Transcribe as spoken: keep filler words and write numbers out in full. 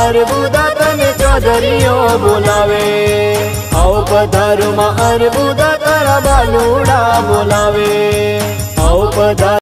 अरबुदा तने चौधरीओ बोलावे। आओ पधारो मां अरबुदा तारा बालूड़ा बोलावे। आओ पधारो